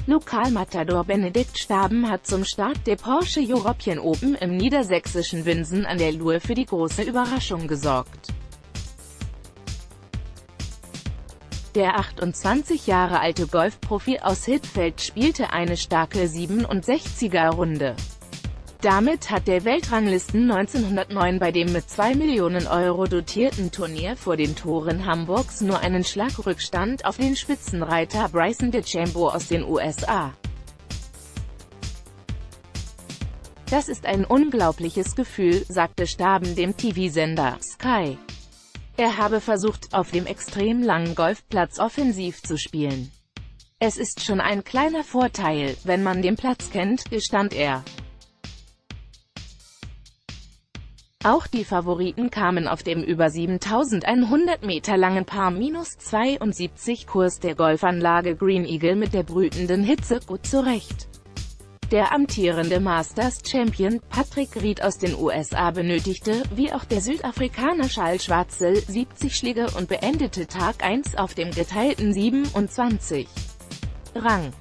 Lokalmatador Benedikt Staben hat zum Start der Porsche European Open im niedersächsischen Winsen an der Luhe für die große Überraschung gesorgt. Der 28 Jahre alte Golfprofi aus Hittfeld spielte eine starke 67er-Runde. Damit hat der Weltranglisten 1909 bei dem mit 2 Millionen Euro dotierten Turnier vor den Toren Hamburgs nur einen Schlagrückstand auf den Spitzenreiter Bryson DeChambeau aus den USA. Das ist ein unglaubliches Gefühl, sagte Staben dem TV-Sender Sky. Er habe versucht, auf dem extrem langen Golfplatz offensiv zu spielen. Es ist schon ein kleiner Vorteil, wenn man den Platz kennt, gestand er. Auch die Favoriten kamen auf dem über 7100 Meter langen Par-72 Kurs der Golfanlage Green Eagle mit der brütenden Hitze gut zurecht. Der amtierende Masters-Champion Patrick Reed aus den USA benötigte, wie auch der Südafrikaner Charles Schwartzel, 70 Schläge und beendete Tag 1 auf dem geteilten 27. Rang.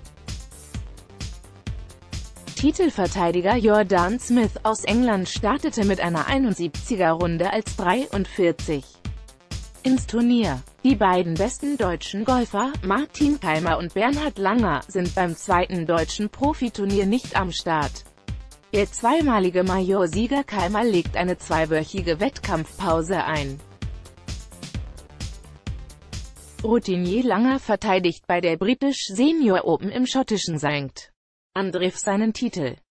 Titelverteidiger Jordan Smith aus England startete mit einer 71er-Runde als 43. ins Turnier. Die beiden besten deutschen Golfer, Martin Kaymer und Bernhard Langer, sind beim zweiten deutschen Profiturnier nicht am Start. Der zweimalige Majorsieger Kaymer legt eine zweiwöchige Wettkampfpause ein. Routinier Langer verteidigt bei der British Senior Open im schottischen St. Andrews seinen Titel.